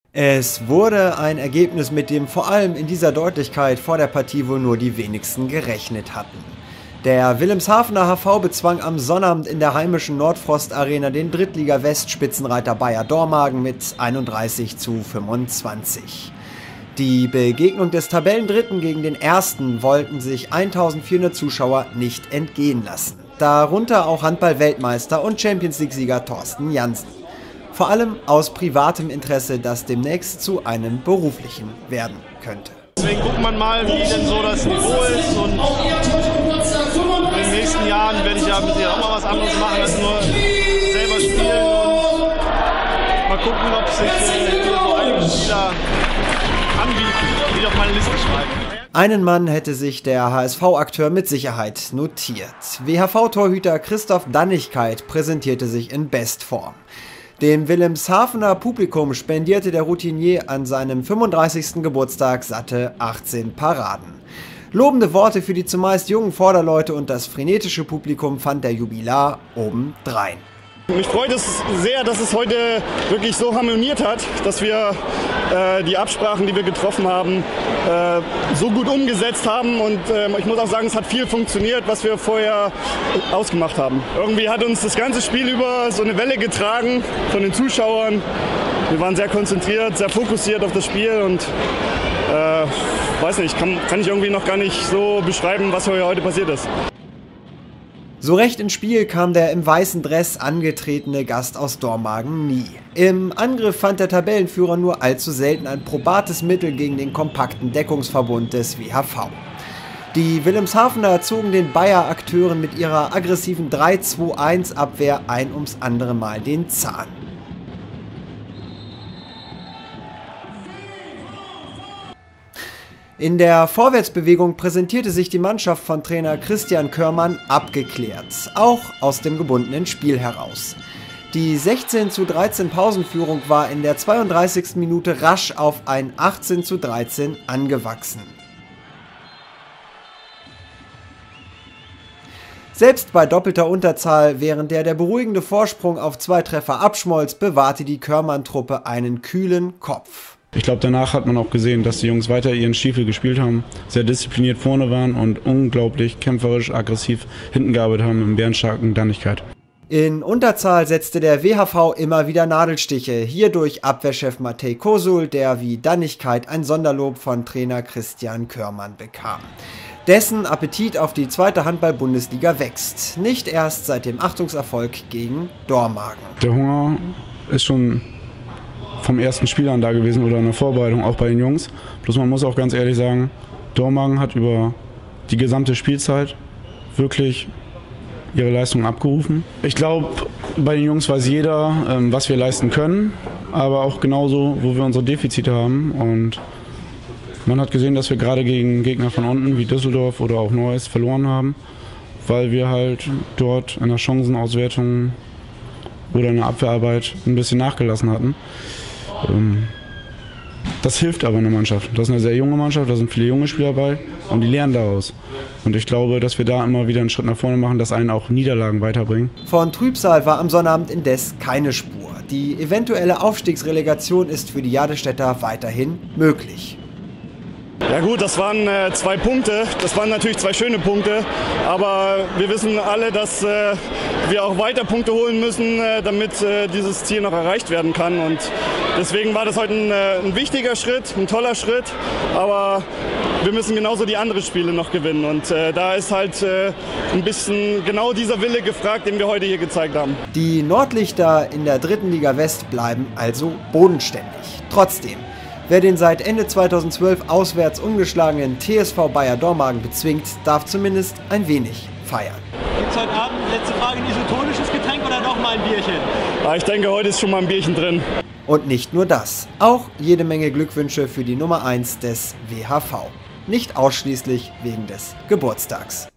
Es wurde ein Ergebnis, mit dem vor allem in dieser Deutlichkeit vor der Partie wohl nur die wenigsten gerechnet hatten. Der Wilhelmshavener HV bezwang am Sonnabend in der heimischen Nordfrost-Arena den Drittliga-West-Spitzenreiter Bayer Dormagen mit 31:25. Die Begegnung des Tabellendritten gegen den Ersten wollten sich 1400 Zuschauer nicht entgehen lassen. Darunter auch Handball-Weltmeister und Champions-League-Sieger Thorsten Jansen. Vor allem aus privatem Interesse, das demnächst zu einem beruflichen werden könnte. Deswegen guckt man mal, wie denn so das Niveau ist, und in den nächsten Jahren werde ich ja mit dir auch mal was anderes machen als nur selber spielen und mal gucken, ob sich so einige Spieler anbieten, die auf meine Liste schreiben. Einen Mann hätte sich der HSV-Akteur mit Sicherheit notiert. WHV-Torhüter Christoph Dannigkeit präsentierte sich in Bestform. Dem Wilhelmshavener Publikum spendierte der Routinier an seinem 35. Geburtstag satte 18 Paraden. Lobende Worte für die zumeist jungen Vorderleute und das frenetische Publikum fand der Jubilar obendrein. Mich freut es sehr, dass es heute wirklich so harmoniert hat, dass wir die Absprachen, die wir getroffen haben, so gut umgesetzt haben, und ich muss auch sagen, es hat viel funktioniert, was wir vorher ausgemacht haben. Irgendwie hat uns das ganze Spiel über so eine Welle getragen von den Zuschauern. Wir waren sehr konzentriert, sehr fokussiert auf das Spiel und weiß nicht, kann ich irgendwie noch gar nicht so beschreiben, was heute passiert ist. So recht ins Spiel kam der im weißen Dress angetretene Gast aus Dormagen nie. Im Angriff fand der Tabellenführer nur allzu selten ein probates Mittel gegen den kompakten Deckungsverbund des WHV. Die Wilhelmshavener zogen den Bayer-Akteuren mit ihrer aggressiven 3-2-1-Abwehr ein ums andere Mal den Zahn. In der Vorwärtsbewegung präsentierte sich die Mannschaft von Trainer Christian Körmann abgeklärt, auch aus dem gebundenen Spiel heraus. Die 16:13 Pausenführung war in der 32. Minute rasch auf ein 18:13 angewachsen. Selbst bei doppelter Unterzahl, während der beruhigende Vorsprung auf 2 Treffer abschmolz, bewahrte die Körmann-Truppe einen kühlen Kopf. Ich glaube, danach hat man auch gesehen, dass die Jungs weiter ihren Stiefel gespielt haben, sehr diszipliniert vorne waren und unglaublich kämpferisch, aggressiv hinten gearbeitet haben in bärenstarken Dannigkeit. In Unterzahl setzte der WHV immer wieder Nadelstiche, hier durch Abwehrchef Matej Kosul, der wie Dannigkeit ein Sonderlob von Trainer Christian Körmann bekam. Dessen Appetit auf die zweite Handball-Bundesliga wächst, nicht erst seit dem Achtungserfolg gegen Dormagen. Der Hunger ist schon vom ersten Spiel an da gewesen oder in der Vorbereitung, auch bei den Jungs. Bloß man muss auch ganz ehrlich sagen, Dormagen hat über die gesamte Spielzeit wirklich ihre Leistung abgerufen. Ich glaube, bei den Jungs weiß jeder, was wir leisten können, aber auch genauso, wo wir unsere Defizite haben. Und man hat gesehen, dass wir gerade gegen Gegner von unten wie Düsseldorf oder auch Neuss verloren haben, weil wir halt dort in der Chancenauswertung oder in der Abwehrarbeit ein bisschen nachgelassen hatten. Das hilft aber einer Mannschaft. Das ist eine sehr junge Mannschaft, da sind viele junge Spieler bei und die lernen daraus. Und ich glaube, dass wir da immer wieder einen Schritt nach vorne machen, dass einen auch Niederlagen weiterbringen. Von Trübsal war am Sonnabend indes keine Spur. Die eventuelle Aufstiegsrelegation ist für die Jadestädter weiterhin möglich. Ja gut, das waren 2 Punkte, das waren natürlich 2 schöne Punkte, aber wir wissen alle, dass wir auch weiter Punkte holen müssen, damit dieses Ziel noch erreicht werden kann, und deswegen war das heute ein wichtiger Schritt, ein toller Schritt, aber wir müssen genauso die anderen Spiele noch gewinnen, und da ist halt ein bisschen genau dieser Wille gefragt, den wir heute hier gezeigt haben. Die Nordlichter in der dritten Liga West bleiben also bodenständig. Trotzdem, wer den seit Ende 2012 auswärts ungeschlagenen TSV Bayer Dormagen bezwingt, darf zumindest ein wenig feiern. Gibt es heute Abend, letzte Frage, ein isotonisches Getränk oder doch mal ein Bierchen? Ich denke, heute ist schon mal ein Bierchen drin. Und nicht nur das, auch jede Menge Glückwünsche für die Nummer 1 des WHV. Nicht ausschließlich wegen des Geburtstags.